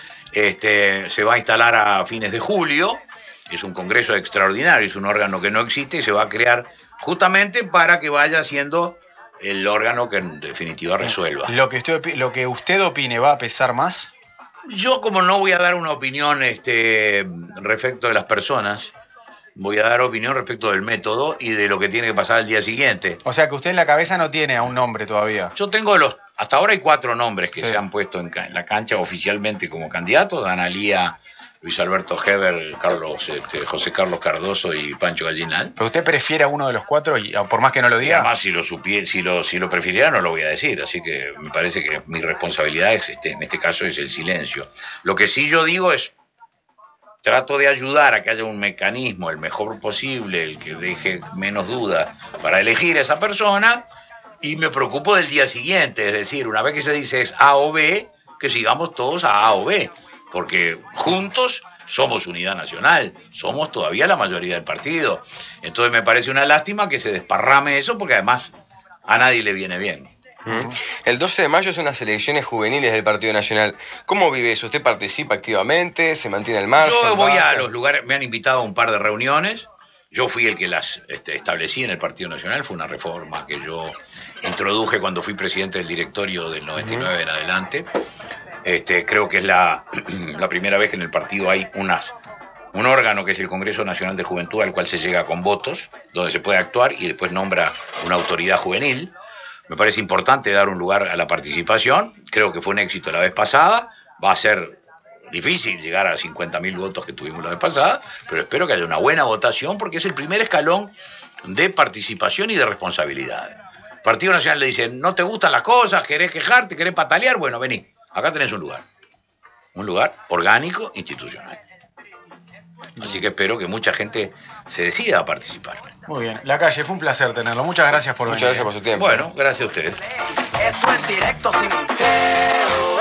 [SPEAKER 1] Este, se va a instalar a fines de julio. Es un congreso extraordinario, es un órgano que no existe y se va a crear justamente para que vaya siendo el órgano que en definitiva resuelva.
[SPEAKER 3] ¿Lo que usted, lo que usted opine va a pesar más?
[SPEAKER 1] Yo, como no voy a dar una opinión este, respecto de las personas, voy a dar opinión respecto del método y de lo que tiene que pasar al día siguiente.
[SPEAKER 3] O sea que usted en la cabeza no tiene a un nombre todavía.
[SPEAKER 1] Yo tengo los... Hasta ahora hay cuatro nombres que
[SPEAKER 3] sí.
[SPEAKER 1] se han puesto en, en la cancha oficialmente como candidatos: Analía, Luis Alberto Heber, Carlos, este, José Carlos Cardoso y Pancho Gallinal.
[SPEAKER 3] ¿Pero usted prefiere a uno de los cuatro, y por más que no lo
[SPEAKER 1] Y
[SPEAKER 3] diga?
[SPEAKER 1] además, si lo, supie, si, lo, si lo prefiriera, no lo voy a decir. Así que me parece que mi responsabilidad es, este, en este caso es el silencio. Lo que sí yo digo es, trato de ayudar a que haya un mecanismo el mejor posible, el que deje menos dudas para elegir a esa persona, y me preocupo del día siguiente. Es decir, una vez que se dice es A o B, que sigamos todos a A o B. Porque juntos somos unidad nacional, somos todavía la mayoría del partido. Entonces me parece una lástima que se desparrame eso, porque además a nadie le viene bien.
[SPEAKER 2] Uh-huh. El doce de mayo son las elecciones juveniles del Partido Nacional. ¿Cómo vive eso? ¿Usted participa activamente? ¿Se mantiene al margen?
[SPEAKER 1] Yo voy
[SPEAKER 2] baja?
[SPEAKER 1] a los lugares, me han invitado a un par de reuniones. Yo fui el que las este, establecí en el Partido Nacional. Fue una reforma que yo introduje cuando fui presidente del directorio del noventa y nueve uh-huh. en adelante. Este, creo que es la, la primera vez que en el partido hay unas, un órgano que es el Congreso Nacional de Juventud, al cual se llega con votos, donde se puede actuar y después nombra una autoridad juvenil. Me parece importante dar un lugar a la participación. Creo que fue un éxito la vez pasada. Va a ser difícil llegar a cincuenta mil votos que tuvimos la vez pasada, pero espero que haya una buena votación, porque es el primer escalón de participación y de responsabilidad. El Partido Nacional le dice: no te gustan las cosas, querés quejarte, querés patalear, bueno, vení. Acá tenés un lugar, un lugar orgánico, institucional. Así que espero que mucha gente se decida a participar.
[SPEAKER 3] Muy bien. Lacalle, fue un placer tenerlo. Muchas gracias por venir.
[SPEAKER 2] Muchas gracias por su tiempo.
[SPEAKER 1] Bueno, gracias a ustedes.
[SPEAKER 4] Eso es directo sin